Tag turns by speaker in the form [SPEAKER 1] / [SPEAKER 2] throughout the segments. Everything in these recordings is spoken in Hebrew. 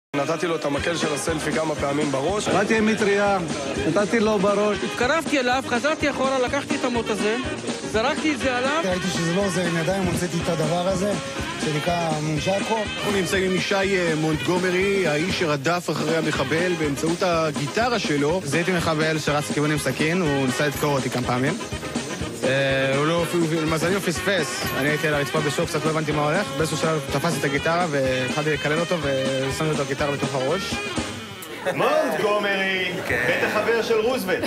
[SPEAKER 1] נתתי לו את המקל של הסלפי כמה פעמים בראש.
[SPEAKER 2] באתי עם מטריה, נתתי לו בראש.
[SPEAKER 3] התקרבתי אליו, חזרתי אחורה, לקחתי את המוט הזה, זרקתי את זה עליו.
[SPEAKER 4] ראיתי שזה לא עוזר עם ידיים, הוצאתי את הדבר הזה, שנקרא נונצ'קו.
[SPEAKER 5] אנחנו נמצאים עם ישי מונטגומרי, האיש שרדף אחרי המחבל באמצעות הגיטרה שלו.
[SPEAKER 6] זיהיתי מחבל שרץ לכיוון עם סכין, הוא ניסה לדקור אותי כמה פעמים. למזלי הוא פספס, אני הייתי על הרצפה בשוק, קצת לא הבנתי מה הולך. באיזשהו שלב תפסתי את הגיטרה והתחלתי לקלל אותו ושמתי אותו הגיטרה בתוך הראש.
[SPEAKER 7] מונטגומרי, בית החבר של רוזוולט.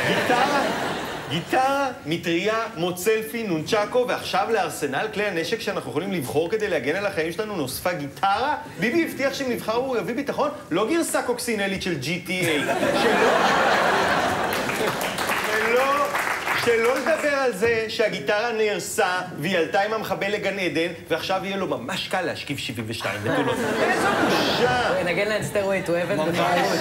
[SPEAKER 7] גיטרה, מטריה, מוט סלפי, נונצ'קו, ועכשיו לארסנל כלי הנשק שאנחנו יכולים לבחור כדי להגן על החיים שלנו נוספה גיטרה. ביבי הבטיח שאם נבחר הוא יביא ביטחון, לא גרסה קוקסינלית של GTA. שלא לדבר על זה שהגיטרה נהרסה והיא עלתה עם המחבל לגן עדן ועכשיו יהיה לו ממש קל להשכיב 72 בתולות. איזו בושה!
[SPEAKER 8] נגן לה את סטיירוויי טו האבן בבחרות.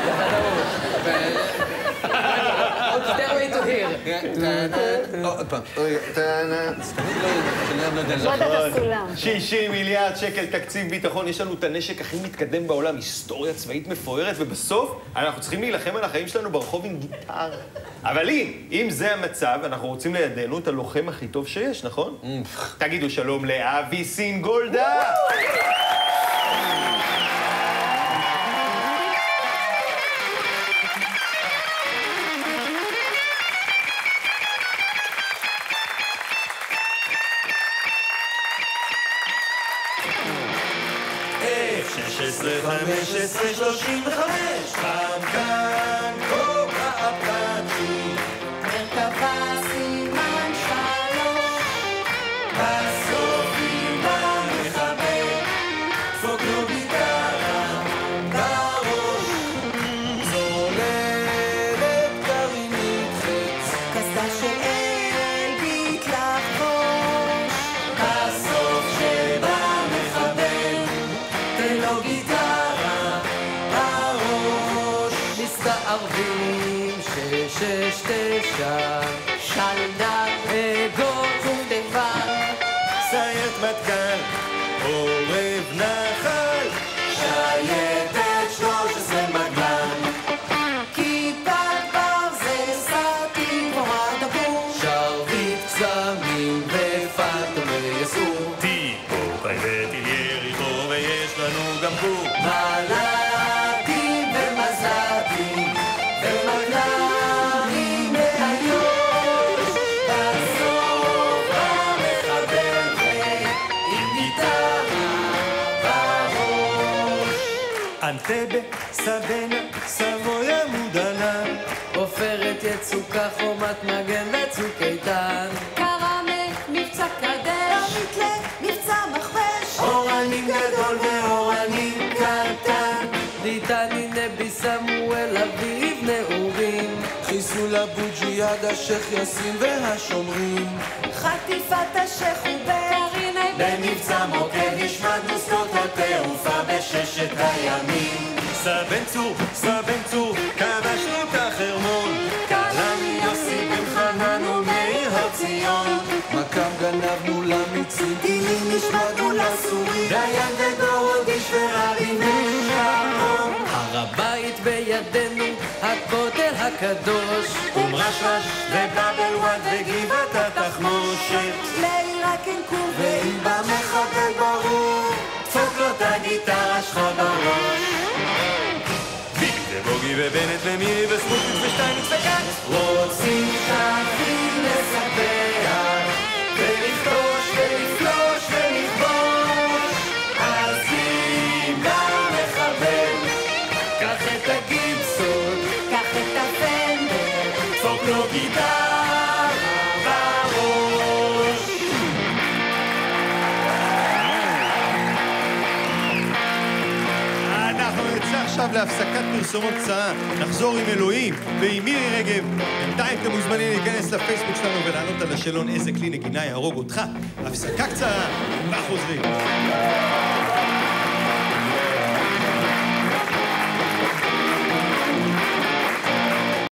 [SPEAKER 8] סטיירוויי טו היר.
[SPEAKER 5] עוד פעם.
[SPEAKER 7] 60 מיליארד שקל תקציב ביטחון, יש לנו את הנשק הכי מתקדם בעולם, היסטוריה צבאית מפוארת, ובסוף אנחנו צריכים להילחם על החיים שלנו ברחוב עם גיטרה. אבל אם זה המצב, אנחנו רוצים לידינו את הלוחם הכי טוב שיש, נכון? תגידו שלום לאבי סינגולדה! פעם כאן קובע הפלאג'י
[SPEAKER 9] מרכבה סימן 3
[SPEAKER 7] בסוף עם המחבל דפוק לו גיטרה בראש
[SPEAKER 9] צוללת גרעינית חץ קסדה של אלביט לחבוש
[SPEAKER 7] בסוף שבא מחבל תן לו גיטרה בראש
[SPEAKER 8] מסתערבים 669 שלדה אגוז ודבן
[SPEAKER 7] סיירת מטכ"ל עורב נחל שייטת 13 מגלן
[SPEAKER 9] כיפת ברזל סרטים גבוה דבור
[SPEAKER 8] שרביט קסמים ופנטומי יסור
[SPEAKER 7] טיפו חייבתי יריחו ויש לנו גם קור
[SPEAKER 9] מל"טים ומזל"טים ומגל"רים מאיו"ש
[SPEAKER 7] בסוף המחבל עם גיטרה בראש אנטבה, סבנה, סבויה מודנה
[SPEAKER 8] עופרת יצוקה חומת מגן וצוק איתן
[SPEAKER 9] קרמה, מבצע קדש מיתלה, מבצע מחבש
[SPEAKER 7] אורנים גדול ואורנים קטן
[SPEAKER 8] ליטני נבי סמואל אביב נעורים
[SPEAKER 3] חיסול אבו ג'יהאד השייח יאסין והשומרים
[SPEAKER 9] חטיפת השייח ובגרעיני
[SPEAKER 7] במבצע מוקד השמדנו שדות התעופה בששת הימים סבן צור, כבשנו את החרמון קלמי יוסי בן חנן ומאיר הר ציון
[SPEAKER 3] מכ"ם גנבנו למצרים
[SPEAKER 9] טילים השמדנו לסורים
[SPEAKER 7] דיין ודורודיש ורבי שרון
[SPEAKER 8] הר הבית בידינו הכותל הקדוש
[SPEAKER 7] אום רשרש ובאבל וואד וגבעת התחמושת
[SPEAKER 9] לעיראק אין כור
[SPEAKER 7] ואם במחבל ברור דפוק לו את הגיטרה שלך בראש ביבי ובוגי ובנט ומירי וסמוטריץ' ושטייניץ וכץ רוצים שכי לספח ולכתוש ולפלוש ולכבוש אז אם למחבל קח את הגיבסון
[SPEAKER 9] קח את הפנדר
[SPEAKER 7] דפוק לו גיטרה בראש אנחנו נצא עכשיו להפסקת פרסומות קצרה, נחזור עם אלוהים ועם מירי רגב. בינתיים אתם מוזמנים להיכנס לפייסבוק שלנו ולענות על השאלון איזה כלי נגינה יהרוג אותך. הפסקה קצרה, וחוזרים.